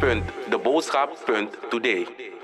www.deboodschap.today.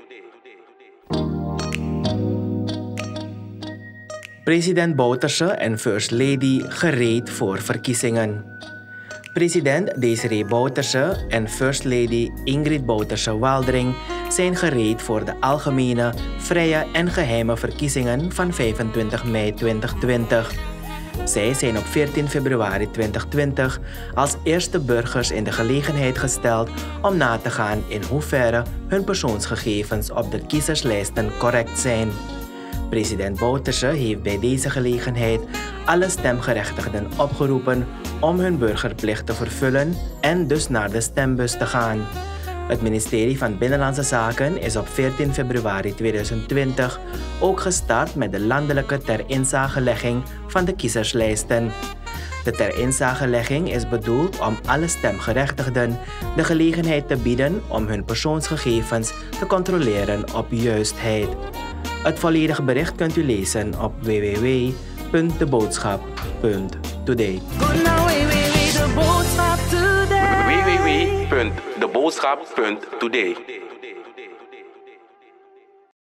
President Bouterse en First Lady gereed voor verkiezingen. President Desiree Bouterse en First Lady Ingrid Bouterse-Waldring zijn gereed voor de algemene, vrije en geheime verkiezingen van 25 mei 2020. Zij zijn op 14 februari 2020 als eerste burgers in de gelegenheid gesteld om na te gaan in hoeverre hun persoonsgegevens op de kiezerslijsten correct zijn. President Bouterse heeft bij deze gelegenheid alle stemgerechtigden opgeroepen om hun burgerplicht te vervullen en dus naar de stembus te gaan. Het ministerie van Binnenlandse Zaken is op 14 februari 2020 ook gestart met de landelijke ter-inzagelegging van de kiezerslijsten. De ter-inzagelegging is bedoeld om alle stemgerechtigden de gelegenheid te bieden om hun persoonsgegevens te controleren op juistheid. Het volledige bericht kunt u lezen op www.deboodschap.today. www.deboodschap.today.